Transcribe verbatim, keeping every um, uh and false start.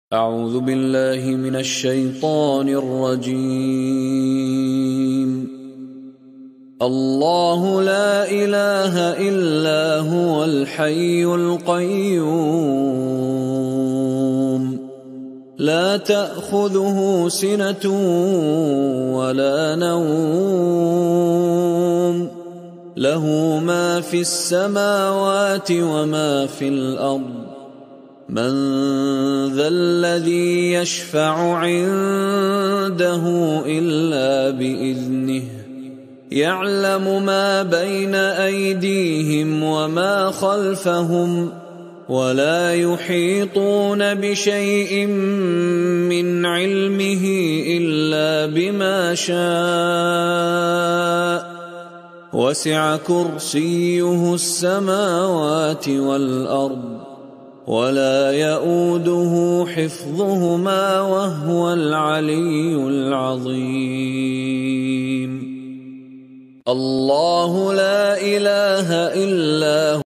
اعوذ باللہ من الشیطان الرجیم اللہ لا الہ الا هو الحی القیوم لا تأخذه سنة ولا نوم له ما في السماوات وما في الأرض من ذا الذي يشفع عنده إلا بإذنه يعلم ما بين أيديهم وما خلفهم ولا يحيطون بشيء من علمه إلا بما شاء وسع كرسيه السماوات والأرض ولا يؤوده حفظهما وهو العلي العظيم الله لا إله إلا هو